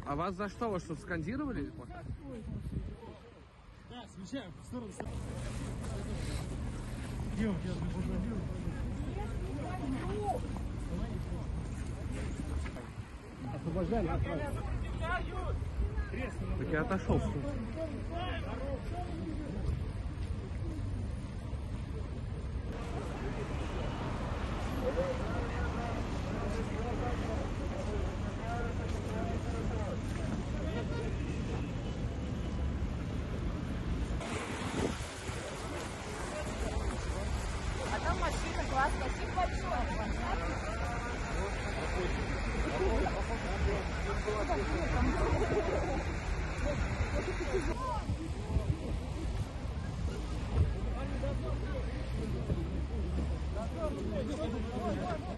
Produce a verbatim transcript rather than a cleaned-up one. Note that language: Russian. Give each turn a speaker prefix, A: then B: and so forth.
A: А вас за что? Вас что, скандировали?
B: Да, свечаем в сторону. Девушки, я посадил. Освобождай, направь.
A: Так я отошел.
C: Давай.